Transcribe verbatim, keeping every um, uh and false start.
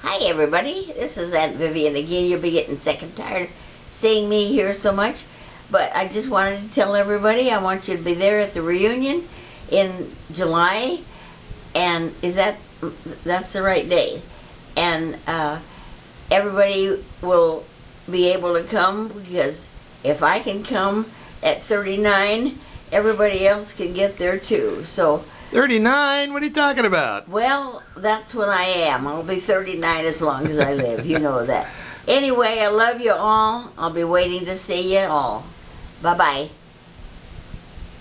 Hi everybody, this is Aunt Vivian again. You'll be getting sick and tired of seeing me here so much, but I just wanted to tell everybody I want you to be there at the reunion in July, and is that, that's the right day, and uh, everybody will be able to come, because if I can come at thirty-nine, everybody else can get there too. So thirty-nine? What are you talking about? well, that's what I am. I'll be thirty-nine as long as I live. You know that. Anyway, I love you all. I'll be waiting to see you all. Bye-bye.